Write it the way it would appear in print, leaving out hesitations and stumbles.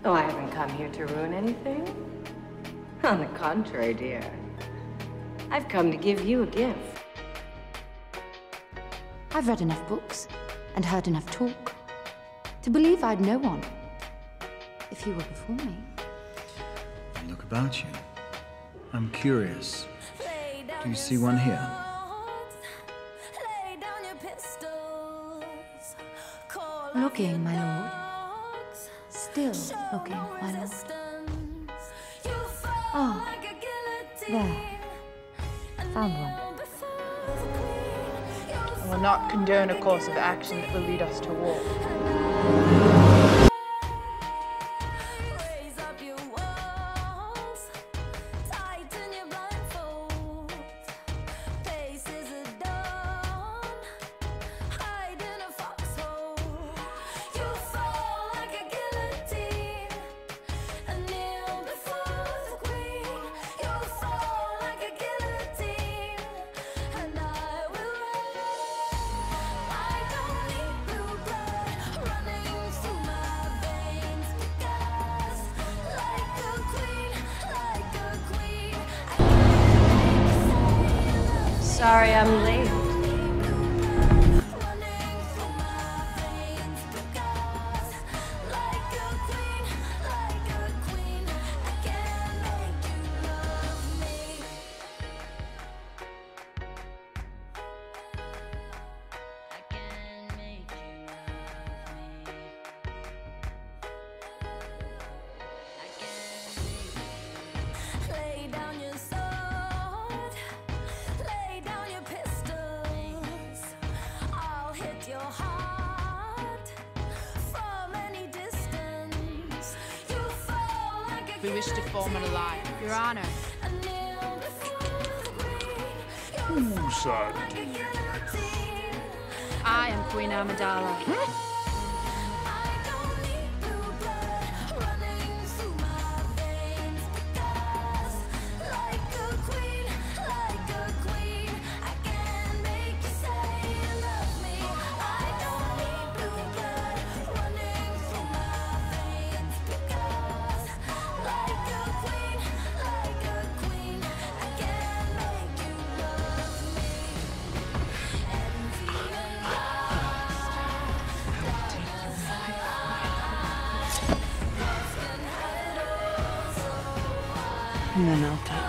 Oh, I haven't come here to ruin anything. On the contrary, dear. I've come to give you a gift. I've read enough books and heard enough talk to believe I'd know one if you were before me. Look about you. I'm curious. Do you see one here? Looking, my lord. Still looking, my lord. Ah, there. Found one. I will not condone a course of action that will lead us to war. Sorry I'm late. We wish to form an alliance. Your Honor. Whose side do you I am Queen Amidala. And then I'll take